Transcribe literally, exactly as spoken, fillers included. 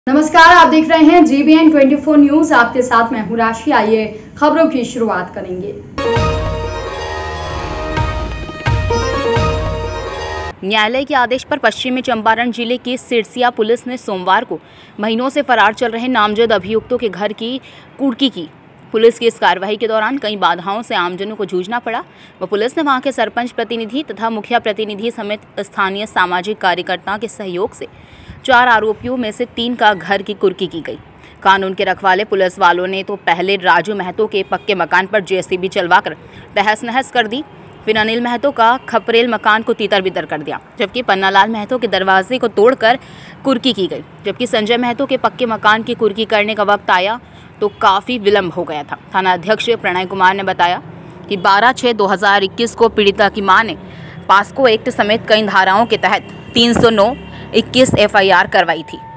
नमस्कार, आप देख रहे हैं जी बी एन चौबीस न्यूज। आपके साथ मैं हूं राशि। आइए खबरों की शुरुआत करेंगे। न्यायालय के आदेश पर पश्चिमी चंपारण जिले की सिरसिया पुलिस ने सोमवार को महीनों से फरार चल रहे नामजद अभियुक्तों के घर की कुर्की की। पुलिस की इस कार्रवाई के दौरान कई बाधाओं से आमजनों को जूझना पड़ा व पुलिस ने वहां के सरपंच प्रतिनिधि तथा मुखिया प्रतिनिधि समेत स्थानीय सामाजिक कार्यकर्ताओं के सहयोग से चार आरोपियों में से तीन का घर की कुर्की की गई। कानून के रखवाले पुलिस वालों ने तो पहले राजू महतो के पक्के मकान पर जे सी बी चलवाकर तहस नहस कर दी, फिर अनिल महतो का खपरेल मकान को तीतर बितर कर दिया, जबकि पन्नालाल महतो के दरवाजे को तोड़कर कुर्की की गई। जबकि संजय महतो के पक्के मकान की कुर्की करने का वक्त आया तो काफ़ी विलम्ब हो गया था। थाना अध्यक्ष प्रणय कुमार ने बताया कि बारह छः दो हज़ार इक्कीस को पीड़िता की मां ने पास्को एक्ट समेत कई धाराओं के तहत तीन सौ नौ इक्कीस एफ आई आर करवाई थी।